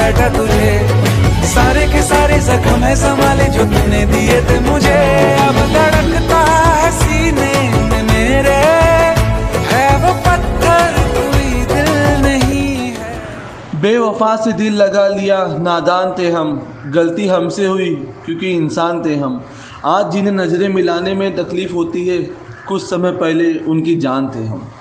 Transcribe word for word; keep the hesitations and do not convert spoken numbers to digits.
बैठा तुझे, सारे के सारे जख्म है संभाले जो तूने दिए थे मुझे। अब धड़कता है सीने में मेरे, है वो पत्थर कोई दिल नहीं है। बेवफा से दिल लगा लिया, नादान थे हम, गलती हमसे हुई क्योंकि इंसान थे हम। आज जिन्हें नज़रें मिलाने में तकलीफ़ होती है, कुछ समय पहले उनकी जान थे हम।